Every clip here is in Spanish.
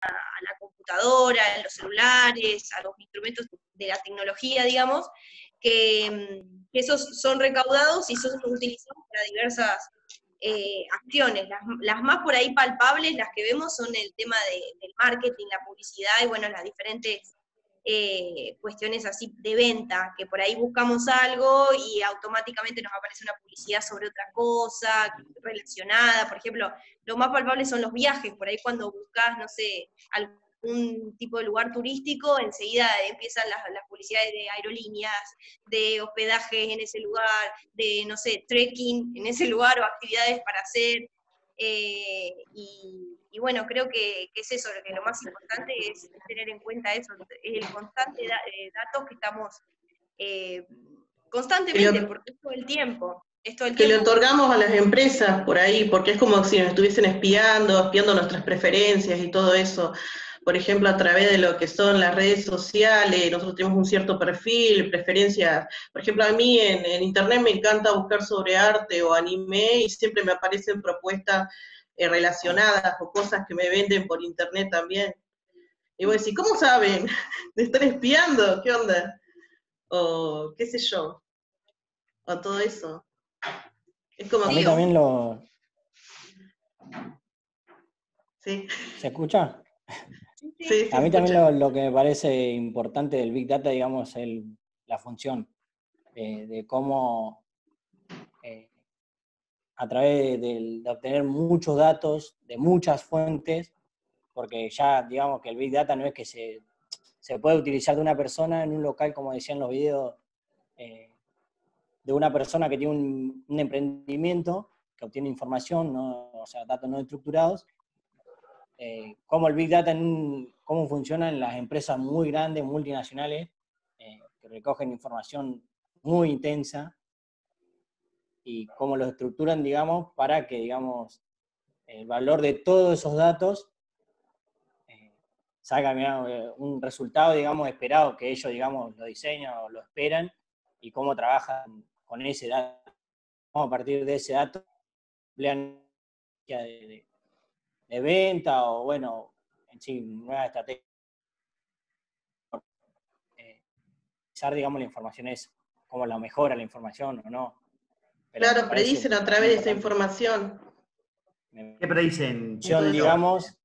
a la computadora, a los celulares, a los instrumentos de la tecnología, digamos, que esos son recaudados y esos los utilizamos para diversas acciones. Las más por ahí palpables, las que vemos, son el tema del marketing, la publicidad y bueno, las diferentes cuestiones así de venta, que por ahí buscamos algo y automáticamente nos aparece una publicidad sobre otra cosa relacionada. Por ejemplo, lo más palpable son los viajes, por ahí cuando buscas, no sé, algún tipo de lugar turístico, enseguida empiezan las publicidades de aerolíneas, de hospedajes en ese lugar, de, no sé, trekking en ese lugar o actividades para hacer. Y bueno, creo que es eso, que lo más importante es tener en cuenta eso, el constante datos que estamos constantemente, porque es todo el tiempo. Que le otorgamos a las empresas por ahí, porque es como si nos estuviesen espiando nuestras preferencias y todo eso. Por ejemplo, a través de lo que son las redes sociales, nosotros tenemos un cierto perfil, preferencias. Por ejemplo, a mí en internet me encanta buscar sobre arte o anime y siempre me aparecen propuestas relacionadas o cosas que me venden por internet también. Y voy a decir, ¿cómo saben? ¿Me están espiando? ¿Qué onda? O qué sé yo. O todo eso. Es como a mí también lo... Sí. ¿Se escucha? Sí, a mí también lo que me parece importante del Big Data, digamos, es la función de cómo a través de obtener muchos datos de muchas fuentes, porque ya digamos que el Big Data no es que se puede utilizar de una persona en un local, como decían los videos, de una persona que tiene un emprendimiento, que obtiene información, ¿no? O sea, datos no estructurados, cómo el Big Data, cómo funciona en las empresas muy grandes, multinacionales, que recogen información muy intensa, y cómo lo estructuran, digamos, para que, digamos, el valor de todos esos datos salga, digamos, un resultado, digamos, esperado, que ellos, digamos, lo diseñan o lo esperan, y cómo trabajan con ese dato. A partir de ese dato, emplean de venta o, bueno, en sí, nueva estrategia. Digamos, la información es cómo la mejora la información o no. Pero claro, predicen a través de esa información. ¿Qué predicen? Digamos.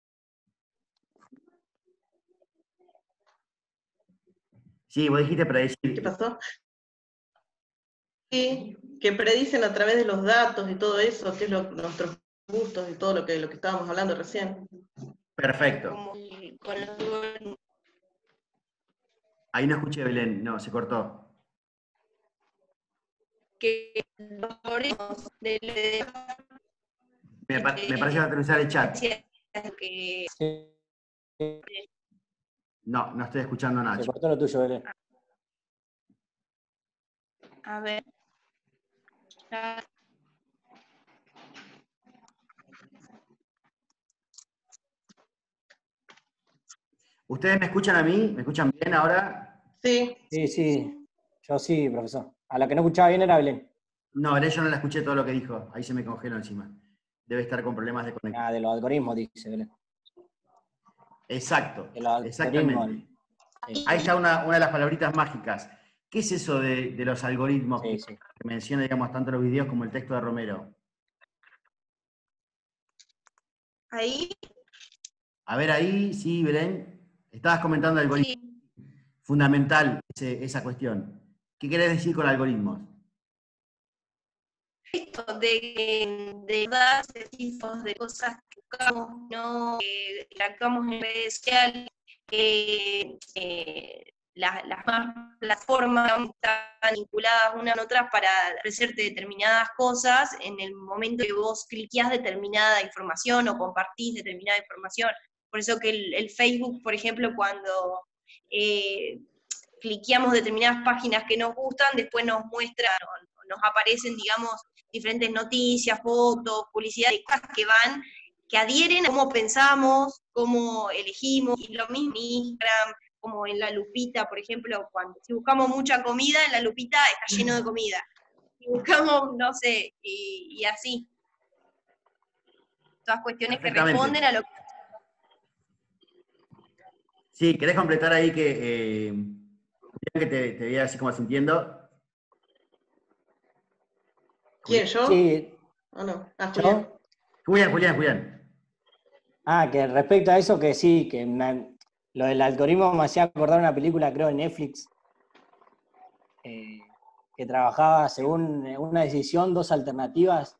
Sí, vos dijiste predecir. ¿Qué pasó? Sí, que predicen a través de los datos y todo eso, que es nuestros gustos y todo lo que estábamos hablando recién. Perfecto. Ahí no escuché, Belén, no, se cortó. Que los algoritmos me parece que va a utilizar el chat. No estoy escuchando a Nacho. Se cortó lo tuyo, Belén. A ver. ¿Ustedes me escuchan a mí? ¿Me escuchan bien ahora? Sí. Sí. Yo sí, profesor. A la que no escuchaba bien era Belén. No, Belén, yo no la escuché todo lo que dijo. Ahí se me congeló encima. Debe estar con problemas de conexión. De los algoritmos, dice Belén. Exacto. De los exactamente. Ahí está una de las palabritas mágicas. ¿Qué es eso de los algoritmos que menciona, digamos, tanto los videos como el texto de Romero? Ahí. A ver, ahí, sí, Belén. Estabas comentando algoritmos. Sí. Fundamental esa cuestión. ¿Qué querés decir con algoritmos? Esto de datos, de cosas que buscamos, ¿no? Que sacamos en redes sociales, las más plataformas están vinculadas unas a otras para ofrecerte determinadas cosas en el momento que vos cliqueás determinada información o compartís determinada información. Por eso que el Facebook, por ejemplo, cuando cliqueamos determinadas páginas que nos gustan, después nos muestra, nos aparecen, digamos, diferentes noticias, fotos, publicidad, cosas que adhieren a cómo pensamos, cómo elegimos, y lo mismo en Instagram, como en la lupita, por ejemplo, si buscamos mucha comida, en la lupita está lleno de comida. Si buscamos, no sé, y así. Todas cuestiones que responden a lo que... Sí, ¿querés completar ahí que te veía así como sintiendo? ¿Quién, yo? Sí, ¿O no? Ah, Julián. yo. Julián. Que respecto a eso, que sí, lo del algoritmo me hacía acordar una película, creo, de Netflix, que trabajaba según una decisión, dos alternativas.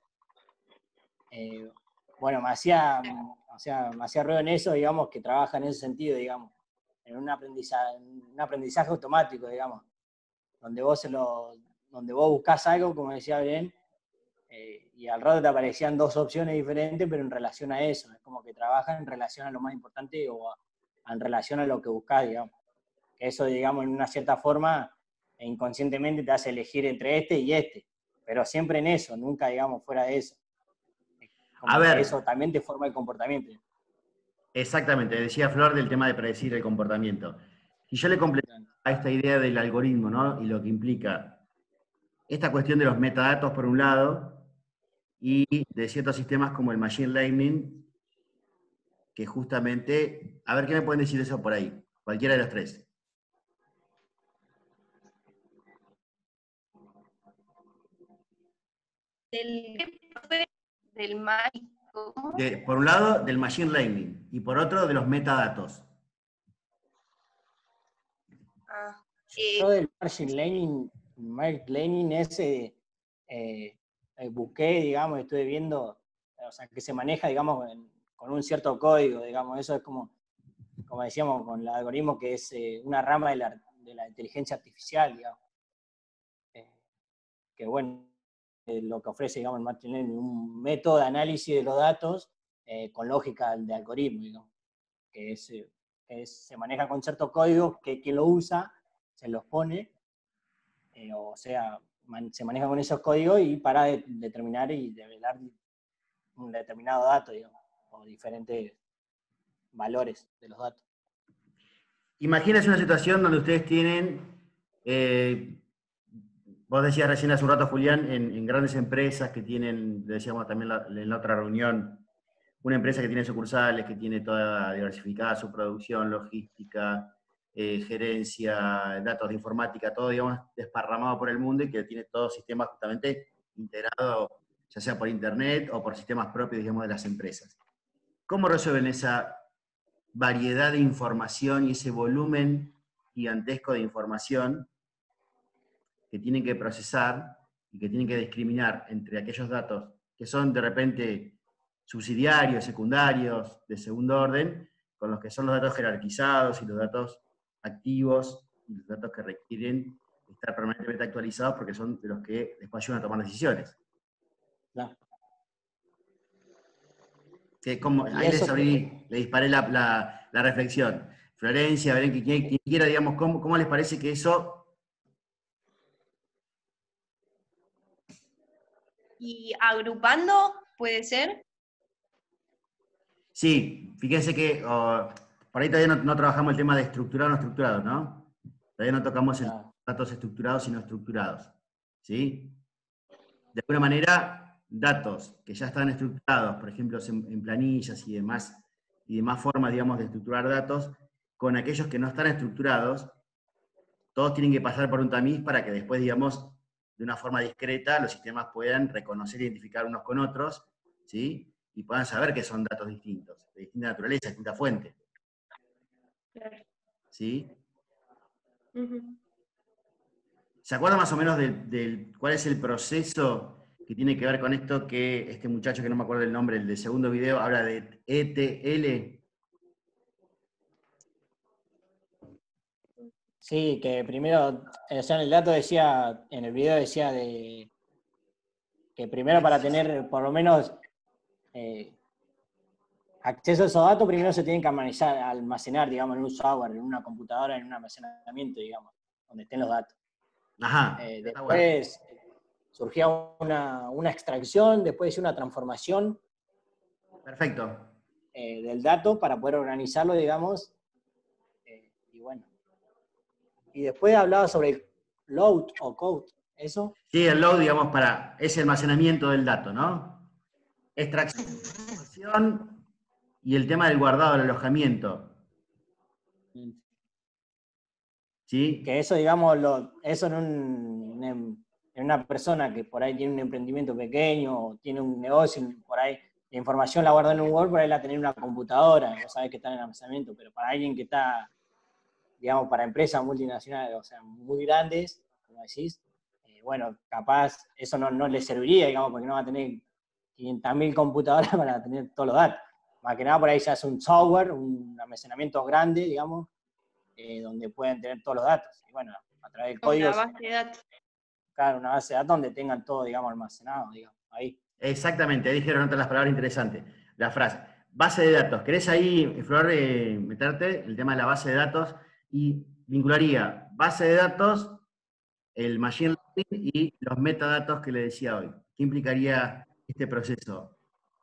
Bueno, me hacía ruido en eso, digamos, que trabaja en ese sentido, digamos, en un aprendizaje automático, digamos, donde donde vos buscás algo, como decía bien, y al rato te aparecían dos opciones diferentes, pero en relación a eso, es como que trabajan en relación a lo más importante en relación a lo que buscás, digamos. Que eso, digamos, en una cierta forma, inconscientemente te hace elegir entre este y este, pero siempre en eso, nunca, digamos, fuera de eso. A Como que eso ver, también te forma el comportamiento. exactamente, decía Flor del tema de predecir el comportamiento. Y yo le completo a esta idea del algoritmo, ¿no? Y lo que implica esta cuestión de los metadatos por un lado, y de ciertos sistemas como el Machine Learning, que justamente, a ver qué me pueden decir de eso por ahí, cualquiera de los tres. Del mágico. Por un lado, del Machine Learning, y por otro, de los metadatos. Ah, Yo del Machine Learning ese, busqué, digamos, estuve viendo, o sea, que se maneja, digamos, con un cierto código, digamos, eso es como decíamos, con el algoritmo, que es una rama de la inteligencia artificial, digamos. Que bueno, lo que ofrece, digamos, el Machine Learning, un método de análisis de los datos con lógica de algoritmo, digamos, que se maneja con ciertos códigos que quien lo usa se los pone, o sea, se maneja con esos códigos y para determinar y develar un determinado dato, digamos, o diferentes valores de los datos. Imagínense una situación donde ustedes tienen, vos decías recién hace un rato, Julián, en grandes empresas que tienen, decíamos también en la otra reunión, una empresa que tiene sucursales, que tiene toda diversificada su producción, logística, gerencia, datos de informática, todo, digamos, desparramado por el mundo y que tiene todo sistemas justamente integrado, ya sea por internet o por sistemas propios, digamos, de las empresas. ¿Cómo resuelven esa variedad de información y ese volumen gigantesco de información que tienen que procesar y que tienen que discriminar entre aquellos datos que son de repente subsidiarios, secundarios, de segundo orden, con los que son los datos jerarquizados y los datos activos y los datos que requieren estar permanentemente actualizados porque son de los que después ayudan a tomar decisiones? ¿No? Ahí le disparé la reflexión. Florencia, Belén, quien quiera, digamos, ¿cómo les parece que eso... Y agrupando, puede ser. Sí, fíjense que por ahí todavía no trabajamos el tema de estructurado o no estructurado, ¿no? Todavía no tocamos el datos estructurados y no estructurados, ¿sí? De alguna manera, datos que ya están estructurados, por ejemplo, en planillas y demás formas, digamos, de estructurar datos, con aquellos que no están estructurados, todos tienen que pasar por un tamiz para que después, digamos, de una forma discreta, los sistemas puedan reconocer e identificar unos con otros, ¿sí? Y puedan saber que son datos distintos, de distinta naturaleza, de distinta fuente. ¿Sí? ¿Se acuerdan más o menos del cuál es el proceso que tiene que ver con esto que este muchacho, que no me acuerdo el nombre, el del segundo video, habla de ETL? Sí, que primero, o sea, en el dato decía, en el video decía que primero para tener por lo menos acceso a esos datos, primero se tienen que almacenar, digamos, en un software, en una computadora, en un almacenamiento, digamos, donde estén los datos. Ajá. Después surgía una extracción, después una transformación. Perfecto. Del dato para poder organizarlo, digamos, y bueno. Y después hablaba sobre el load o code, ¿eso? Sí, el load, digamos, es el almacenamiento del dato, ¿no? Extracción y el tema del guardado, del alojamiento. ¿Sí? Que eso, digamos, eso en una persona que por ahí tiene un emprendimiento pequeño o tiene un negocio, por ahí la información la guarda en un Word, por ahí la tiene en una computadora, vos sabés que está en el almacenamiento, pero para alguien que está, digamos, para empresas multinacionales, o sea, muy grandes, como decís, bueno, capaz eso no le serviría, digamos, porque no va a tener 500.000 computadoras para tener todos los datos. Más que nada por ahí se hace un software, un almacenamiento grande, digamos, donde pueden tener todos los datos. Y bueno, a través del código, Una base de datos. claro, una base de datos donde tengan todo, digamos, almacenado, digamos, ahí. Exactamente, ahí dijeron otras las palabras interesantes. La frase, base de datos. ¿Querés ahí, Flor, meterte el tema de la base de datos? Y vincularía base de datos, el machine learning y los metadatos que le decía hoy. ¿Qué implicaría este proceso?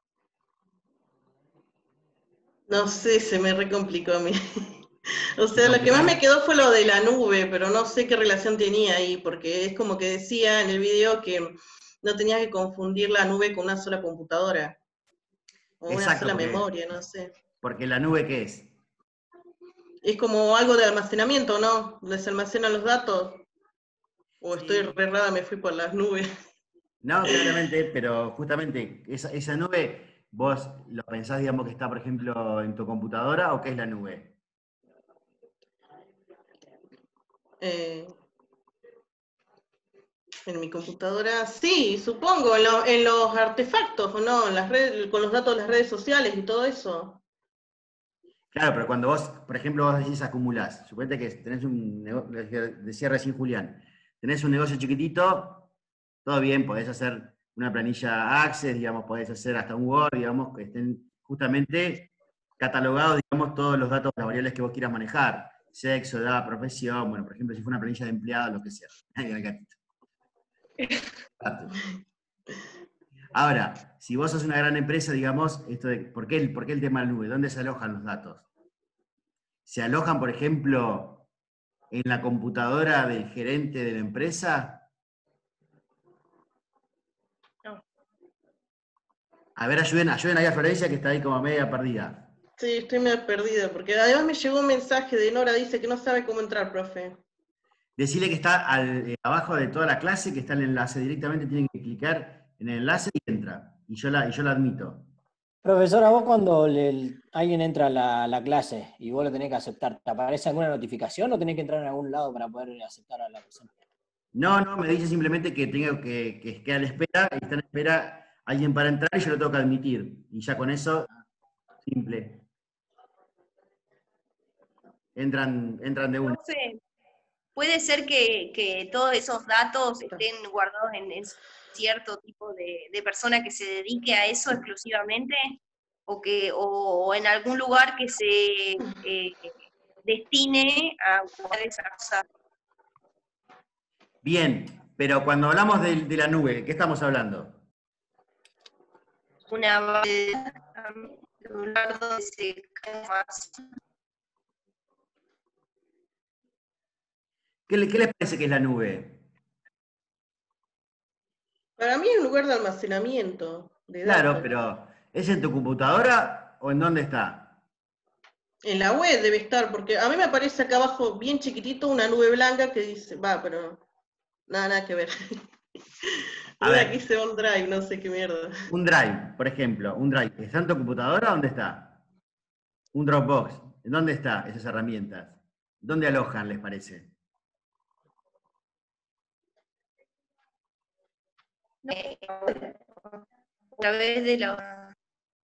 No sé, se me recomplicó a mí. O ¿Te sea, lo que más complicás? me quedó fue lo de la nube, pero no sé qué relación tenía ahí, porque es como que decía en el video que no tenías que confundir la nube con una sola computadora, o una Exacto, sola memoria, no sé. porque la nube, ¿qué es? Es como algo de almacenamiento, ¿no? ¿Les almacenan los datos? O estoy Sí. re errada, me fui por las nubes. No, claramente, pero justamente esa nube, vos lo pensás, digamos, que está, por ejemplo, en tu computadora, ¿o qué es la nube? Eh, en mi computadora, sí, supongo, en los artefactos, ¿o no? En las redes, con los datos de las redes sociales y todo eso. Claro, pero cuando vos, por ejemplo, vos decís acumulás, suponete que tenés un negocio, decía recién Julián, tenés un negocio chiquitito, todo bien, podés hacer una planilla Access, digamos, podés hacer hasta un Word, digamos, que estén justamente catalogados, digamos, todos los datos, las variables que vos quieras manejar, sexo, edad, profesión, bueno, por ejemplo, si fue una planilla de empleado, lo que sea. Ahí va el gatito. Ahora, si vos sos una gran empresa, digamos, esto de, ¿por qué el tema de la nube? ¿Dónde se alojan los datos? ¿Se alojan, por ejemplo, en la computadora del gerente de la empresa? No. A ver, ayuden ahí a Florencia, que está ahí como media perdida. Sí, estoy medio perdida, porque además me llegó un mensaje de Nora, dice que no sabe cómo entrar, profe. Decirle que está abajo de toda la clase, que está el enlace directamente, tienen que clicar en el enlace y entra. Y yo la admito. Profesora, vos cuando alguien entra a la clase y vos lo tenés que aceptar, ¿te aparece alguna notificación o tenés que entrar en algún lado para poder aceptar a la persona? No, me dice simplemente que tengo que quedar a la espera, y está en espera alguien para entrar y yo lo tengo que admitir. Y ya con eso, simple. Entran de una. Entonces, puede ser que todos esos datos estén guardados en cierto tipo de persona que se dedique a eso exclusivamente, o en algún lugar que se destine a guardar esas cosas. Bien, pero cuando hablamos de la nube, ¿de qué estamos hablando? Una base de lugar donde se cae más. ¿Qué les parece que es la nube? Para mí es un lugar de almacenamiento de Claro, datos. pero ¿es en tu computadora o en dónde está? En la web debe estar, porque a mí me aparece acá abajo bien chiquitito una nube blanca que dice, va, pero nada que ver. A Una que ver, dice OneDrive, no sé qué mierda. un Drive, por ejemplo, un Drive, ¿está en tu computadora o dónde está? Un Dropbox, ¿en dónde están esas herramientas? ¿Dónde alojan, les parece? A través de la...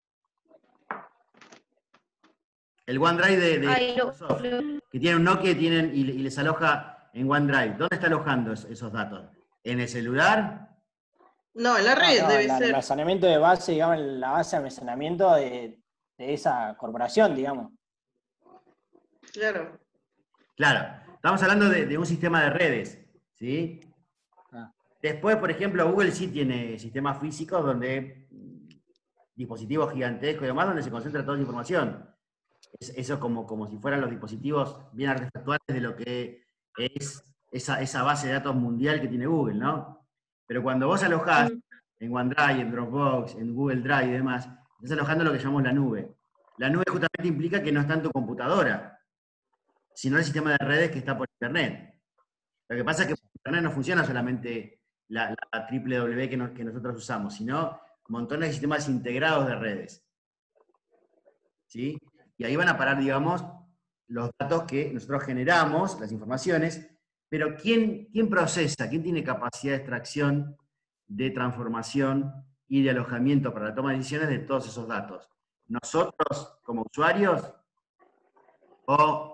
El OneDrive de Ay, Microsoft, que tienen un Nokia y les aloja en OneDrive. ¿Dónde está alojando esos datos? ¿En el celular? No, en la red No, debe el ser. almacenamiento de base, digamos, la base de almacenamiento de esa corporación, digamos. Claro. Claro, estamos hablando de un sistema de redes, ¿sí? Ah. Después, por ejemplo, Google sí tiene sistemas físicos donde dispositivos gigantescos y demás, donde se concentra toda la información. Eso como si fueran los dispositivos bien artefactuales de lo que es esa base de datos mundial que tiene Google, ¿no? Pero cuando vos alojás en OneDrive, en Dropbox, en Google Drive y demás, estás alojando lo que llamamos la nube. La nube justamente implica que no está en tu computadora. sino el sistema de redes que está por Internet. Lo que pasa es que por Internet no funciona solamente la www que nosotros usamos, sino montones de sistemas integrados de redes. ¿Sí? Y ahí van a parar, digamos, los datos que nosotros generamos, las informaciones, pero ¿quién procesa? ¿Quién tiene capacidad de extracción, de transformación y de alojamiento para la toma de decisiones de todos esos datos? ¿Nosotros como usuarios o...?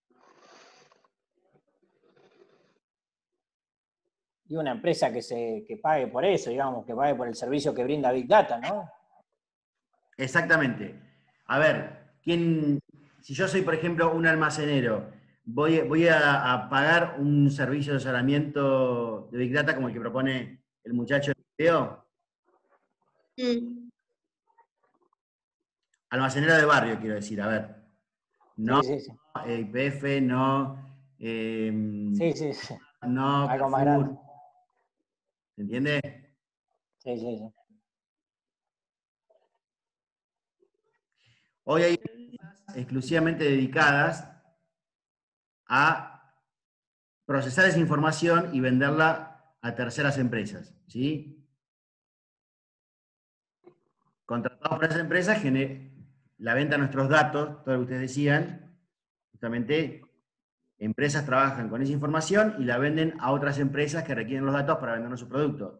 Y una empresa que pague por eso, digamos, que pague por el servicio que brinda Big Data, ¿no? Exactamente. A ver, si yo soy, por ejemplo, un almacenero, voy a pagar un servicio de almacenamiento de Big Data como el que propone el muchacho del video. Almacenero de barrio, quiero decir, a ver. No Sí. YPF, no... Sí. No, Algo más Carrefour. grande. ¿Se entiende? Sí. Hoy hay empresas exclusivamente dedicadas a procesar esa información y venderla a terceras empresas, ¿sí? Contratados por esas empresas, la venta de nuestros datos, todo lo que ustedes decían, justamente empresas trabajan con esa información y la venden a otras empresas que requieren los datos para vender su producto.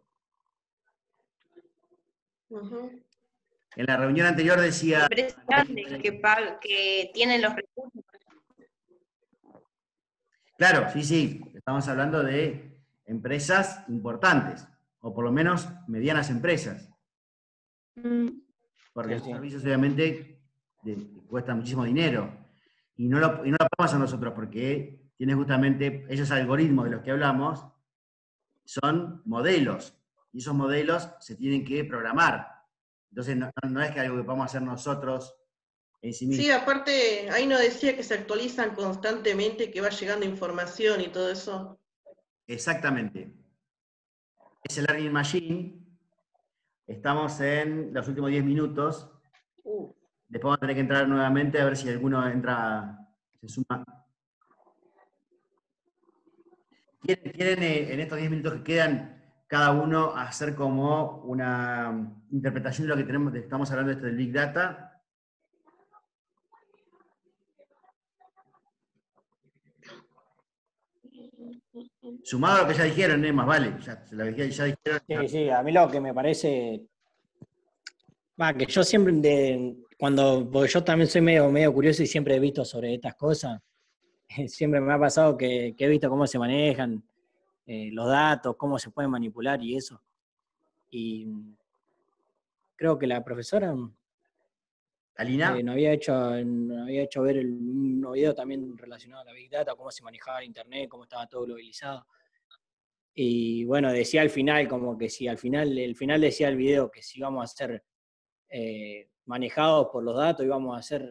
En la reunión anterior decía... Empresas grandes que tienen los recursos. Claro, sí, estamos hablando de empresas importantes, o por lo menos medianas empresas. Porque los servicios obviamente cuestan muchísimo dinero. Y no lo podemos hacer nosotros porque tiene justamente esos algoritmos de los que hablamos, son modelos. Y esos modelos se tienen que programar. Entonces no es que algo que podamos hacer nosotros en sí mismo. Sí, aparte, ahí no decía que se actualizan constantemente, que va llegando información y todo eso. Exactamente. Es el Learning Machine. Estamos en los últimos 10 minutos. Después vamos a tener que entrar nuevamente a ver si alguno entra, se suma. ¿Quieren en estos 10 minutos que quedan, cada uno hacer como una interpretación de lo que estamos hablando de esto del Big Data? Sumado a lo que ya dijeron, más vale. Ya dijeron. Sí, a mí lo que me parece... que yo siempre, porque yo también soy medio curioso y siempre he visto sobre estas cosas, siempre me ha pasado que he visto cómo se manejan los datos, cómo se pueden manipular y eso. Y creo que la profesora ¿Alina? nos había hecho ver un video también relacionado a la Big Data, cómo se manejaba el Internet, cómo estaba todo globalizado. Y bueno, decía al final, como que si el final decía el video que si íbamos a ser manejados por los datos, íbamos a ser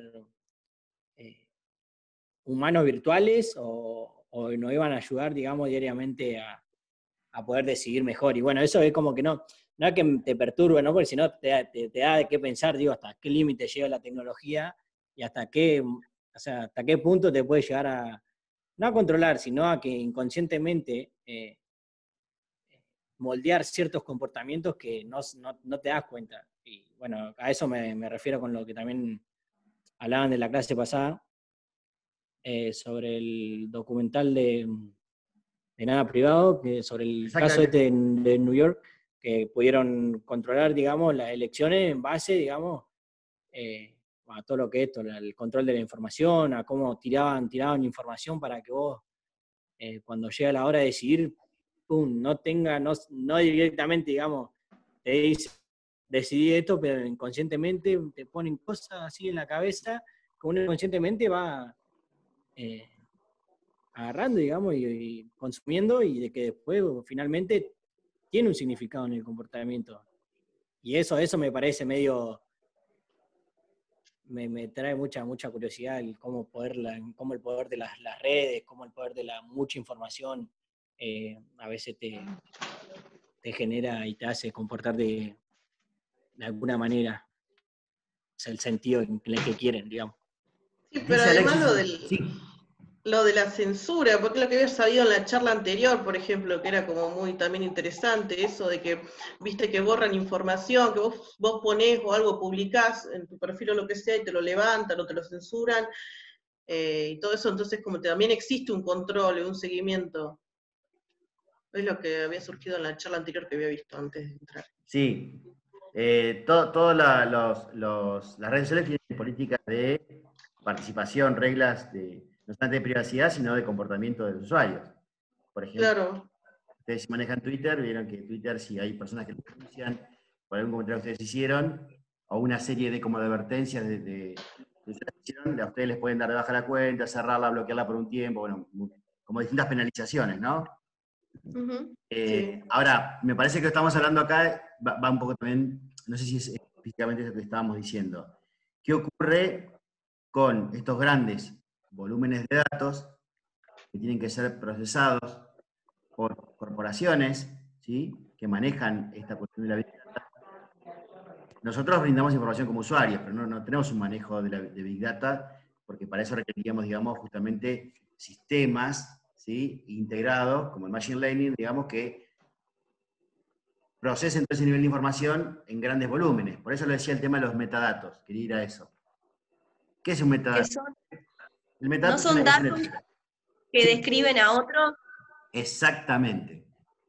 humanos virtuales o nos iban a ayudar, digamos, diariamente a poder decidir mejor. Y bueno, eso es como que no es que te perturbe, ¿no? Porque si no te da de qué pensar, digo, hasta qué límite llega la tecnología y hasta qué punto te puede llegar no a controlar, sino a que inconscientemente moldear ciertos comportamientos que no te das cuenta. Y bueno, a eso me refiero con lo que también hablaban de la clase pasada, sobre el documental de Nada Privado, sobre el caso de New York, que pudieron controlar, digamos, las elecciones en base, digamos, a todo lo que es el control de la información, a cómo tiraban información para que vos, cuando llega la hora de decidir, no directamente, digamos, te dice, decidí esto, pero inconscientemente te ponen cosas así en la cabeza, que uno inconscientemente va agarrando, digamos, y consumiendo, y de que después finalmente tiene un significado en el comportamiento. Y eso me parece medio... Me trae mucha curiosidad cómo el poder de las redes, cómo el poder de la mucha información a veces te genera y te hace comportar de alguna manera. O sea, el sentido en el que quieren, digamos. Sí, pero además lo del... Sí. lo de la censura, porque es lo que había sabido en la charla anterior, por ejemplo, que era como muy también interesante, eso de que, viste, que borran información, que vos ponés o algo publicás en tu perfil o lo que sea, y te lo levantan o te lo censuran, y todo eso, entonces como que también existe un control y un seguimiento. Es lo que había surgido en la charla anterior que había visto antes de entrar. Sí. Las redes sociales tienen políticas de participación, reglas no solamente de privacidad, sino de comportamiento de los usuarios. Por ejemplo, Claro. ustedes si manejan Twitter, vieron que Twitter, si hay personas que lo denuncian por algún comentario que ustedes hicieron, o una serie de como de advertencias que ustedes hicieron, a ustedes les pueden dar de baja la cuenta, cerrarla, bloquearla por un tiempo, bueno, como distintas penalizaciones, ¿no? Sí. Ahora, me parece que estamos hablando acá, va un poco también, no sé si es específicamente eso que estábamos diciendo. ¿Qué ocurre con estos grandes volúmenes de datos que tienen que ser procesados por corporaciones, ¿sí?, que manejan esta cuestión de la Big Data? Nosotros brindamos información como usuarios, pero no tenemos un manejo de Big Data, porque para eso requeríamos, digamos, justamente sistemas, ¿sí?, integrados, como el Machine Learning, digamos, que procesen todo ese nivel de información en grandes volúmenes. Por eso le decía el tema de los metadatos, quería ir a eso. ¿Qué es un Que metadato? El no metadato es son una datos que sí, describen a otro. exactamente.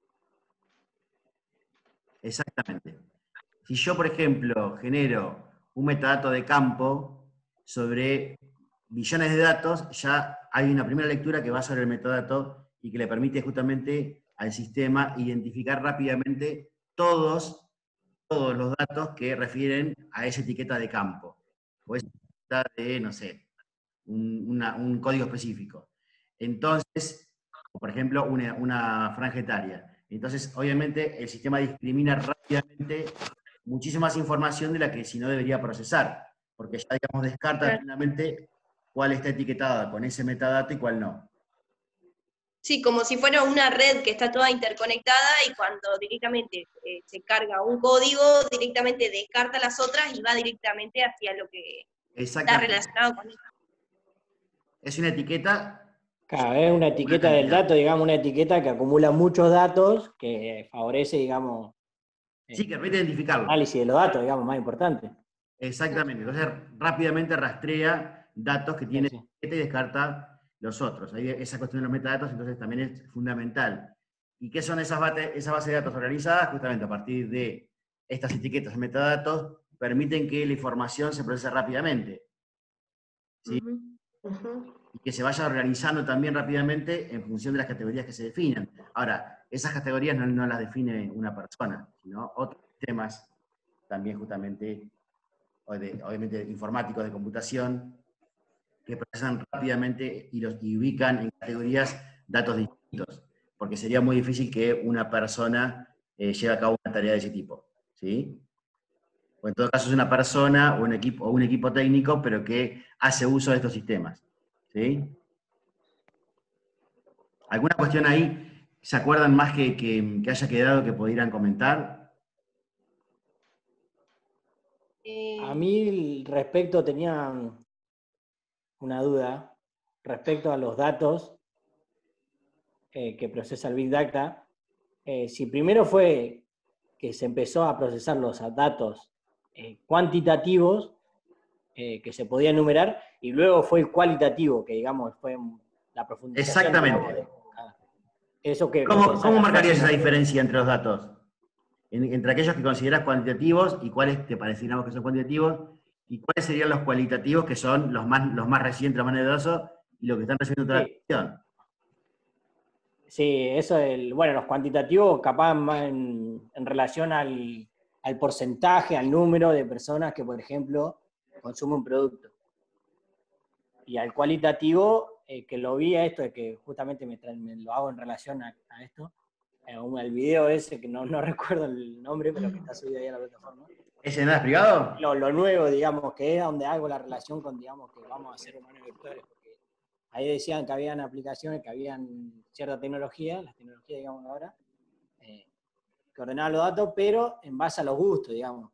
Exactamente. Si yo, por ejemplo, genero un metadato de campo sobre billones de datos, ya hay una primera lectura que va sobre el metadato y que le permite justamente al sistema identificar rápidamente todos los datos que refieren a esa etiqueta de campo, o esa etiqueta de, no sé, un código específico. Entonces, por ejemplo, una franja etaria. Entonces, obviamente, el sistema discrimina rápidamente muchísima más información de la que si no debería procesar, porque ya, digamos, descarta plenamente cuál está etiquetada con ese metadato y cuál no. Sí, como si fuera una red que está toda interconectada y cuando directamente se carga un código, directamente descarta las otras y va directamente hacia lo que está Exactamente. relacionado con eso. Es una etiqueta. Claro, es una etiqueta del dato, digamos, una etiqueta que acumula muchos datos, que favorece, digamos, Sí, que permite identificarlo. análisis de los datos, digamos, más importante. Exactamente. Entonces, rápidamente rastrea datos que tiene Sí. etiqueta y descarta los otros. Ahí esa cuestión de los metadatos, entonces, también es fundamental. ¿Y qué son esas bases de datos organizadas? Justamente a partir de estas etiquetas de metadatos, permiten que la información se procese rápidamente, ¿sí? Y que se vaya organizando también rápidamente en función de las categorías que se definan. Ahora, esas categorías no las define una persona, sino otros sistemas también justamente, obviamente informáticos de computación, que procesan rápidamente y ubican en categorías datos distintos, porque sería muy difícil que una persona lleve a cabo una tarea de ese tipo, ¿sí? O en todo caso es una persona o un equipo técnico, pero que hace uso de estos sistemas, ¿sí? ¿Alguna cuestión ahí? ¿Se acuerdan más que haya quedado que pudieran comentar? A mí respecto tenía una duda respecto a los datos que procesa el Big Data. Si primero fue que se empezó a procesar los datos cuantitativos que se podía enumerar, y luego fue el cualitativo, que digamos fue la profundización. Exactamente. Digamos, eso que ¿Cómo marcarías esa diferencia entre los datos? Entre aquellos que consideras cuantitativos y cuáles te parecieran que son cuantitativos, y cuáles serían los cualitativos que son los más recientes, los más novedosos, y los que están recibiendo toda la atención. Sí, eso, bueno, los cuantitativos capaz más en relación al porcentaje, al número de personas que, por ejemplo, consumen un producto. Y al cualitativo, que lo vi a esto, de que justamente me lo hago en relación a esto, el video ese, que no recuerdo el nombre, pero que está subido ahí a la plataforma. ¿Ese no es privado? Lo nuevo, digamos, que es donde hago la relación con, digamos, que vamos a ser humanos virtuales. Porque ahí decían que habían aplicaciones, que habían cierta tecnología, las tecnologías, digamos, ahora, que ordenaban los datos, pero en base a los gustos, digamos,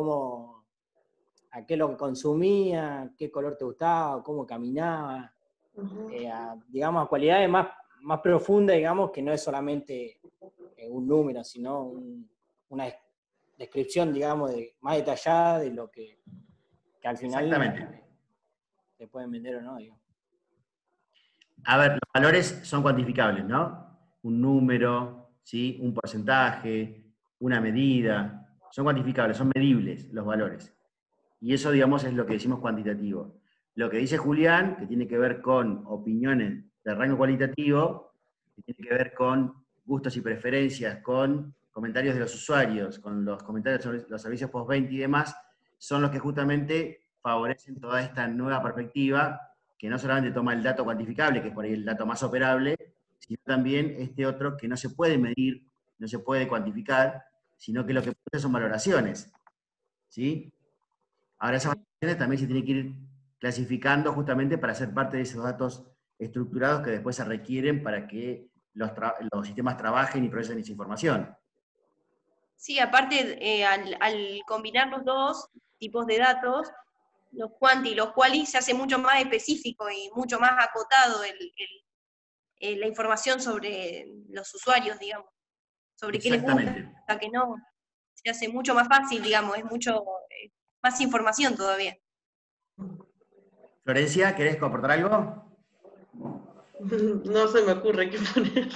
a qué es lo que consumía, qué color te gustaba, cómo caminaba, digamos, a cualidades más profundas, digamos, que no es solamente un número, sino una descripción, digamos, más detallada de lo que al final Exactamente. se pueden vender o no, digamos. A ver, los valores son cuantificables, ¿no? Un número, ¿sí? Un porcentaje, una medida, son cuantificables, son medibles los valores. Y eso, digamos, es lo que decimos cuantitativo. Lo que dice Julián, que tiene que ver con opiniones de rango cualitativo, que tiene que ver con gustos y preferencias, con comentarios de los usuarios, con los comentarios sobre los servicios post-venta y demás, son los que justamente favorecen toda esta nueva perspectiva, que no solamente toma el dato cuantificable, que es por ahí el dato más operable, sino también este otro que no se puede medir, no se puede cuantificar, sino que lo que produce son valoraciones. ¿Sí? Ahora, esas valoraciones también se tienen que ir clasificando justamente para ser parte de esos datos estructurados que después se requieren para que los sistemas trabajen y procesen esa información. Sí, aparte, al combinar los dos tipos de datos, los quanti y los quali, se hace mucho más específico y mucho más acotado la información sobre los usuarios, digamos, sobre qué les Exactamente. gusta, qué no. Se hace mucho más fácil, digamos, es mucho más información todavía. Florencia, ¿querés aportar algo? No se me ocurre qué poner.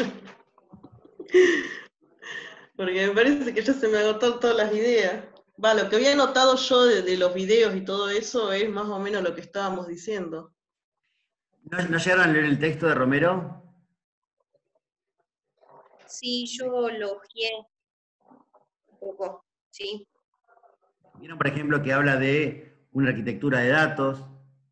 Porque me parece que ya se me agotaron todas las ideas. Va, lo que había notado yo de los videos y todo eso es más o menos lo que estábamos diciendo. ¿No llegaron a leer el texto de Romero? Sí, yo lo ojeé un poco, sí. Vieron, por ejemplo, que habla de una arquitectura de datos.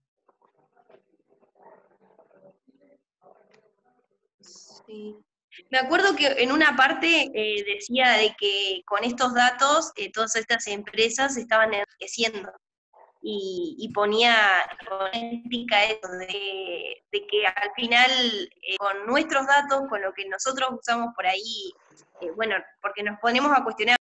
Sí. Me acuerdo que en una parte decía de que con estos datos todas estas empresas estaban enriqueciendo y ponía ética eso de que al final con nuestros datos, con lo que nosotros usamos por ahí, bueno, porque nos ponemos a cuestionar